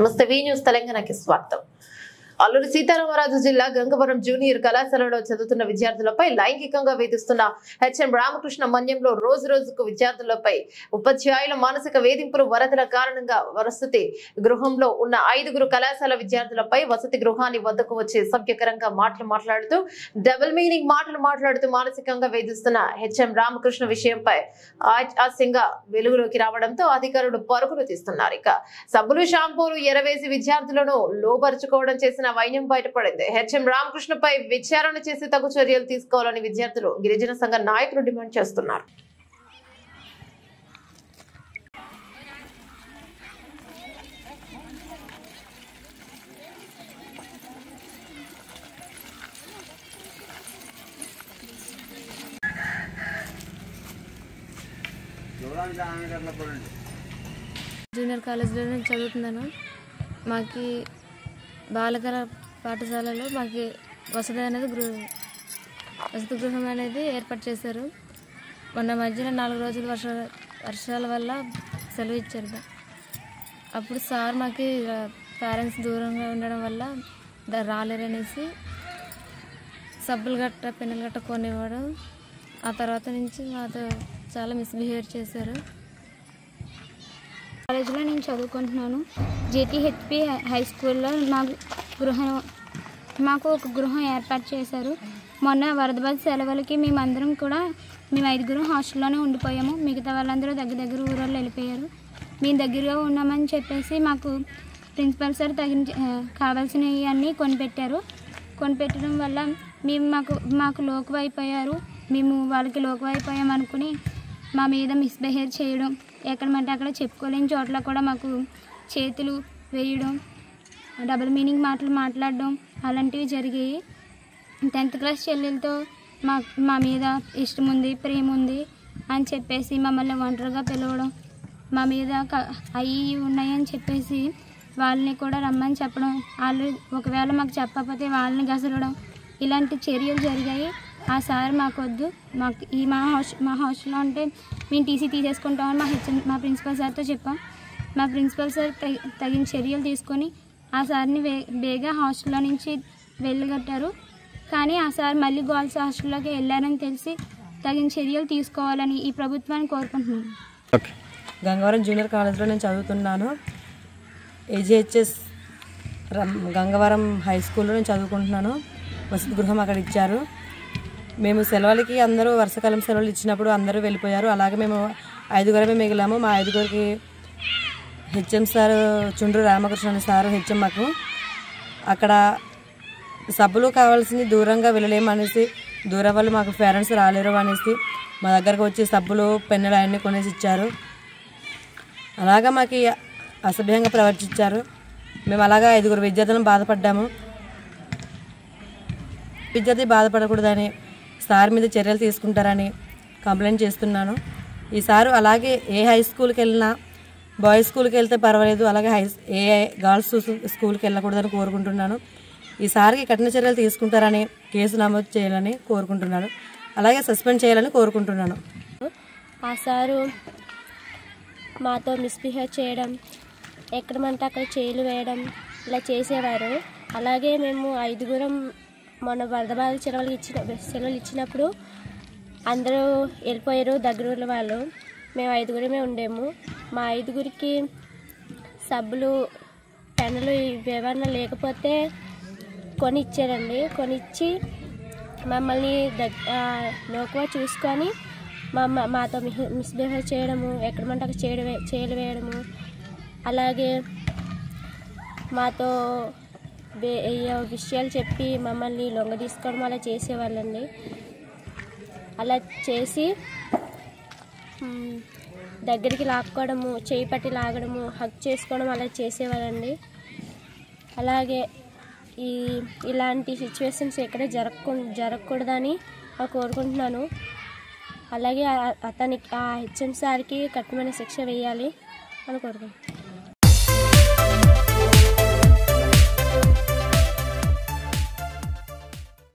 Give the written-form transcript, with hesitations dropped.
నమస్తే వి న్యూస్ తెలంగాణకి స్వాగతం. అల్లూరి సీతారామరాజు జిల్లా గంగవరం జూనియర్ కళాశాలలో చదువుతున్న విద్యార్థులపై లైంగికంగా వేధిస్తున్న హెచ్ఎం రామకృష్ణ మన్యంలో రోజు రోజుకు విద్యార్థులపై ఉపాధ్యాయుల మానసిక వేధింపులు వరదల కారణంగా వసతి గృహంలో ఉన్న 5 కళాశాల విద్యార్థులపై వసతి గృహాన్ని వద్దకు వచ్చి సభ్యకరంగా మాట్లాడుతూ డబుల్ మీనింగ్ మాట్లాడుతూ మానసికంగా వేధిస్తున్న హెచ్ఎం రామకృష్ణ విషయంపై ఆశంగా వెలుగులోకి రావడంతో అధికారులు పరుగులు తీస్తున్నారు. ఇక సబ్బులు షాంపూలు ఎరవేసి విద్యార్థులను లోబరుచుకోవడం చేసిన వైన్యం బయటపడింది. హెచ్ఎం రామకృష్ణపై విచారణ చేసి తగు చర్యలు తీసుకోవాలని విద్యార్థులు గిరిజన సంఘ నాయకులు డిమాండ్ చేస్తున్నారు. జూనియర్ కాలేజీలో నేను చదువుతున్నాను. మాకు బాలకర పాఠశాలలో మాకు వసతి గృహం అనేది ఏర్పాటు చేశారు. మొన్న మధ్యన 4 రోజులు వర్షాల వల్ల సెలవు ఇచ్చారు. అప్పుడు సార్ మాకు పేరెంట్స్ దూరంగా ఉండడం వల్ల రాలేరనేసి సబ్బులు గట్ట పెన్నులు గట్ట కొనివ్వడం, ఆ తర్వాత నుంచి మాతో చాలా మిస్బిహేవ్ చేశారు. కాలేజీలో నేను చదువుకుంటున్నాను. జేటీహెచ్పి హై స్కూల్లో మాకు ఒక గృహం ఏర్పాటు చేశారు. మొన్న వరద సెలవులకి మేము 5 హాస్టల్లోనే ఉండిపోయాము. మిగతా వాళ్ళందరూ దగ్గర ఊరోళ్ళు వెళ్ళిపోయారు. మేము దగ్గరగా ఉన్నామని చెప్పేసి మాకు ప్రిన్సిపల్ సార్ కావాల్సినవి అన్నీ కొనిపెట్టడం వల్ల మాకు లోకువైపోయారు. మేము వాళ్ళకి లోకువైపోయాం అనుకుని మా మీద మిస్బిహేవ్ చేయడం, ఎక్కడమంటే అక్కడ చెప్పుకోలేని చోట్ల కూడా మాకు చేతులు వేయడం, డబుల్ మీనింగ్ మాట్లాడడం అలాంటివి జరిగాయి. 10th క్లాస్ చెల్లెలతో మా మీద ఇష్టం ఉంది, ప్రేమ ఉంది అని చెప్పేసి మమ్మల్ని ఒంటరిగా పిలవడం, మా మీద అవి ఉన్నాయని చెప్పేసి వాళ్ళని కూడా రమ్మని చెప్పడం, వాళ్ళు ఒకవేళ మాకు చెప్పకపోతే వాళ్ళని గసరడం, ఇలాంటి చర్యలు జరిగాయి. ఆ సార్ మాకొద్దు, మా హాస్టల్లో అంటే మేము టీసీ తీసేసుకుంటామని మా ప్రిన్సిపల్ సార్తో చెప్పాం. మా ప్రిన్సిపల్ సార్ తగిన చర్యలు తీసుకొని ఆ సార్ని బేగా హాస్టల్లో నుంచి వెళ్ళగట్టారు. కానీ ఆ సార్ మళ్ళీ గర్ల్స్ హాస్టల్లోకి వెళ్ళారని తెలిసి తగిన చర్యలు తీసుకోవాలని ఈ ప్రభుత్వాన్ని కోరుకుంటున్నాను. గంగవరం జూనియర్ కాలేజ్లో నేను చదువుతున్నాను. ఏజీహెచ్ఎస్ గంగవరం హై స్కూల్లో నేను చదువుకుంటున్నాను. వసతి గృహం అక్కడ ఇచ్చారు. మేము సెలవులకి అందరూ వర్షాకాలం సెలవులు ఇచ్చినప్పుడు అందరూ వెళ్ళిపోయారు. అలాగే మేము 5 మిగిలాము. మా 5 హెచ్ఎం సార్ చుండ్రు రామకృష్ణ అనే సార్ హెచ్ఎం మాకు అక్కడ సబ్బులు కావాల్సింది దూరంగా వెళ్ళలేము అనేసి, దూరం వాళ్ళు మాకు పేరెంట్స్ రాలేరు అనేసి మా దగ్గరకు వచ్చి సబ్బులు పెన్నులు అవన్నీ కొనేసి ఇచ్చారు. అలాగా మాకు అసభ్యంగా ప్రవర్తించారు. మేము అలాగా 5 విద్యార్థులను బాధపడ్డాము. విద్యార్థి బాధపడకూడదని సార్ మీద చర్యలు తీసుకుంటారని కంప్లైంట్ చేస్తున్నాను. ఈ సారు అలాగే ఏ హై స్కూల్కి వెళ్ళినా, బాయ్స్ స్కూల్కి వెళ్తే పర్వాలేదు, అలాగే ఏ గర్ల్స్ స్కూల్కి వెళ్ళకూడదని కోరుకుంటున్నాను. ఈ సార్కి కఠిన చర్యలు తీసుకుంటారని, కేసు నమోదు చేయాలని కోరుకుంటున్నాను. అలాగే సస్పెండ్ చేయాలని కోరుకుంటున్నాను. ఆ సారు మాతో మిస్బిహేవ్ చేయడం, ఎక్కడమంటే అక్కడ చేయిలు వేయడం ఇలా చేసేవారు. అలాగే మేము 5 మొన్న వరద బాధ సెలవులు ఇచ్చినప్పుడు అందరూ వెళ్ళిపోయారు దగ్గర వాళ్ళు. మేము 5 ఉండేము. మా 5 సబ్బులు పెన్నులు ఏమన్నా లేకపోతే కొనిచ్చారండి. కొనిచ్చి మమ్మల్ని లోకుగా చూసుకొని మాతో మిస్బిహేవ్ చేయడము, ఎక్కడమంటే అక్కడ చేయలు వేయడము, అలాగే మాతో విషయాలు చెప్పి మమ్మల్ని లొంగ తీసుకోవడం అలా చేసేవాళ్ళండి. అలా చేసి దగ్గరికి లాక్కోవడము, చేయి పట్టి లాగడము, హక్ చేసుకోవడం అలా చేసేవాళ్ళండి. అలాగే ఇలాంటి సిచ్యువేషన్స్ ఎక్కడ జరగకూడదని కోరుకుంటున్నాను. అలాగే ఆ హెచ్ఎం సార్కి కఠినమైన శిక్ష వేయాలి అని కోరుకుంటున్నాను.